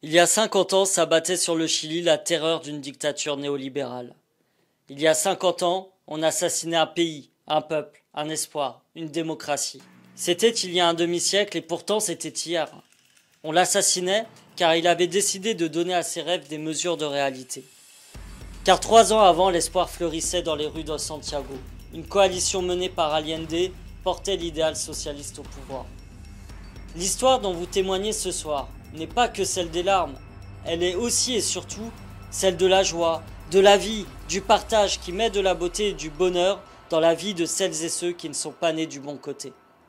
Il y a 50 ans s'abattait sur le Chili la terreur d'une dictature néolibérale. Il y a 50 ans, on assassinait un pays, un peuple, un espoir, une démocratie. C'était il y a un demi-siècle et pourtant c'était hier. On l'assassinait car il avait décidé de donner à ses rêves des mesures de réalité. Car 3 ans avant, l'espoir fleurissait dans les rues de Santiago. Une coalition menée par Allende portait l'idéal socialiste au pouvoir. L'histoire dont vous témoignez ce soir n'est pas que celle des larmes, elle est aussi et surtout celle de la joie, de la vie, du partage qui met de la beauté et du bonheur dans la vie de celles et ceux qui ne sont pas nés du bon côté.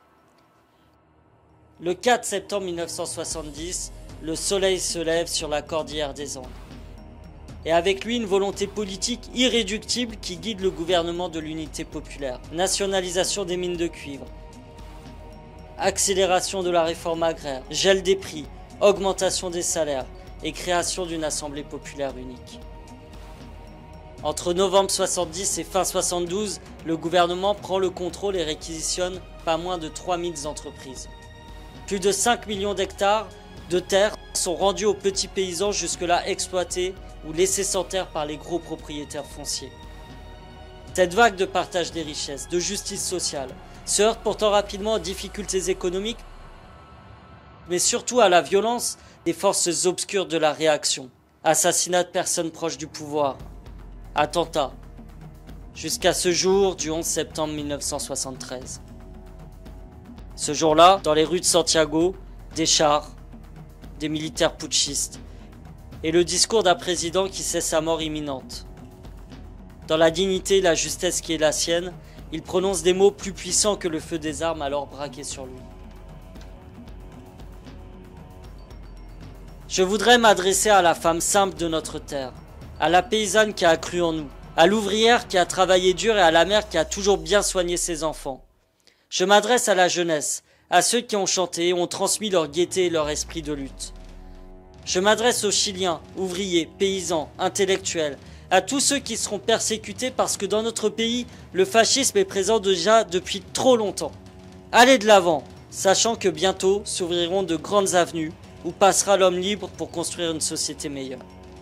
Le 4 septembre 1970, le soleil se lève sur la cordillère des Andes. Et avec lui une volonté politique irréductible qui guide le gouvernement de l'unité populaire. Nationalisation des mines de cuivre, accélération de la réforme agraire, gel des prix, augmentation des salaires et création d'une assemblée populaire unique. Entre novembre 70 et fin 72, le gouvernement prend le contrôle et réquisitionne pas moins de 3000 entreprises. Plus de 5 millions d'hectares de terres sont rendus aux petits paysans jusque-là exploités ou laissés sans terre par les gros propriétaires fonciers. Cette vague de partage des richesses, de justice sociale, se heurte pourtant rapidement aux difficultés économiques, mais surtout à la violence des forces obscures de la réaction. Assassinats de personnes proches du pouvoir, attentats, jusqu'à ce jour du 11 septembre 1973. Ce jour-là, dans les rues de Santiago, des chars, des militaires putschistes, et le discours d'un président qui sait sa mort imminente. Dans la dignité et la justesse qui est la sienne, il prononce des mots plus puissants que le feu des armes alors braqué sur lui. Je voudrais m'adresser à la femme simple de notre terre, à la paysanne qui a cru en nous, à l'ouvrière qui a travaillé dur et à la mère qui a toujours bien soigné ses enfants. Je m'adresse à la jeunesse, à ceux qui ont chanté et ont transmis leur gaieté et leur esprit de lutte. Je m'adresse aux Chiliens, ouvriers, paysans, intellectuels, à tous ceux qui seront persécutés parce que dans notre pays, le fascisme est présent déjà depuis trop longtemps. Allez de l'avant, sachant que bientôt s'ouvriront de grandes avenues où passera l'homme libre pour construire une société meilleure.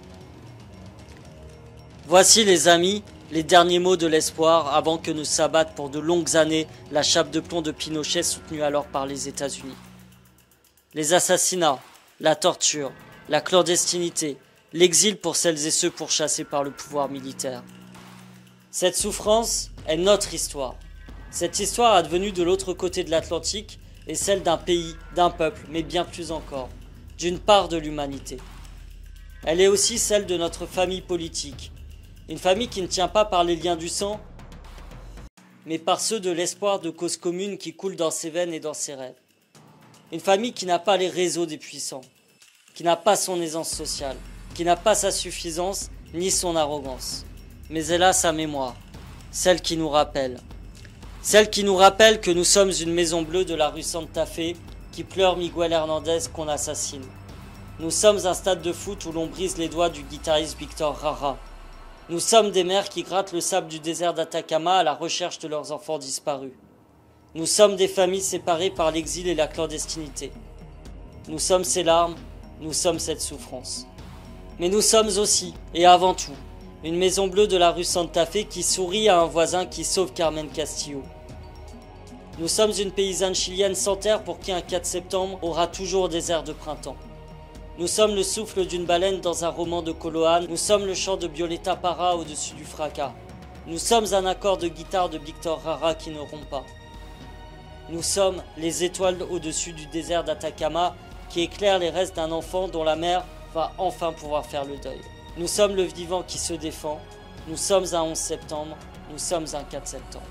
Voici les amis, les derniers mots de l'espoir avant que ne s'abatte pour de longues années la chape de plomb de Pinochet soutenue alors par les États-Unis. Les assassinats, la torture, la clandestinité, l'exil pour celles et ceux pourchassés par le pouvoir militaire. Cette souffrance est notre histoire. Cette histoire advenue de l'autre côté de l'Atlantique est celle d'un pays, d'un peuple, mais bien plus encore, d'une part de l'humanité. Elle est aussi celle de notre famille politique. Une famille qui ne tient pas par les liens du sang, mais par ceux de l'espoir de cause commune qui coule dans ses veines et dans ses rêves. Une famille qui n'a pas les réseaux des puissants, qui n'a pas son aisance sociale, qui n'a pas sa suffisance ni son arrogance. Mais elle a sa mémoire, celle qui nous rappelle. Celle qui nous rappelle que nous sommes une maison bleue de la rue Santa Fe qui pleure Miguel Hernandez qu'on assassine. Nous sommes un stade de foot où l'on brise les doigts du guitariste Victor Jara. Nous sommes des mères qui grattent le sable du désert d'Atacama à la recherche de leurs enfants disparus. Nous sommes des familles séparées par l'exil et la clandestinité. Nous sommes ces larmes, nous sommes cette souffrance. Mais nous sommes aussi, et avant tout, une maison bleue de la rue Santa Fe qui sourit à un voisin qui sauve Carmen Castillo. Nous sommes une paysanne chilienne sans terre pour qui un 4 septembre aura toujours des airs de printemps. Nous sommes le souffle d'une baleine dans un roman de Coloane. Nous sommes le chant de Violeta Parra au-dessus du fracas. Nous sommes un accord de guitare de Victor Jara qui ne rompt pas. Nous sommes les étoiles au-dessus du désert d'Atacama qui éclairent les restes d'un enfant dont la mère va enfin pouvoir faire le deuil. Nous sommes le vivant qui se défend. Nous sommes un 11 septembre. Nous sommes un 4 septembre.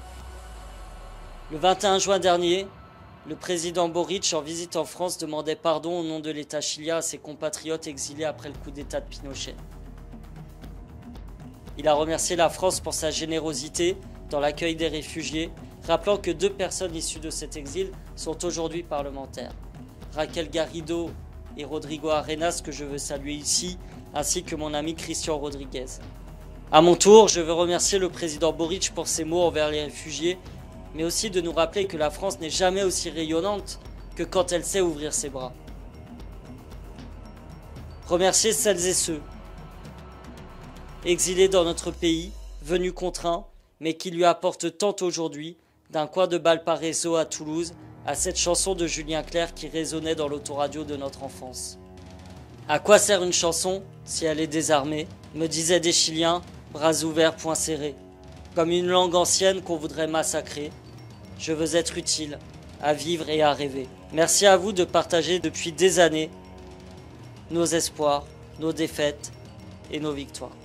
Le 21 juin dernier, le président Boric, en visite en France, demandait pardon au nom de l'État chilien à ses compatriotes exilés après le coup d'État de Pinochet. Il a remercié la France pour sa générosité dans l'accueil des réfugiés, rappelant que 2 personnes issues de cet exil sont aujourd'hui parlementaires. Raquel Garrido et Rodrigo Arenas, que je veux saluer ici, ainsi que mon ami Christian Rodriguez. À mon tour, je veux remercier le président Boric pour ses mots envers les réfugiés, mais aussi de nous rappeler que la France n'est jamais aussi rayonnante que quand elle sait ouvrir ses bras. Remercier celles et ceux exilés dans notre pays, venus contraints, mais qui lui apportent tant aujourd'hui, d'un coin de Valparaiso à Toulouse, à cette chanson de Julien Clerc qui résonnait dans l'autoradio de notre enfance. À quoi sert une chanson si elle est désarmée, me disaient des Chiliens, bras ouverts, poings serrés. Comme une langue ancienne qu'on voudrait massacrer, je veux être utile, à vivre et à rêver. Merci à vous de partager depuis des années nos espoirs, nos défaites et nos victoires.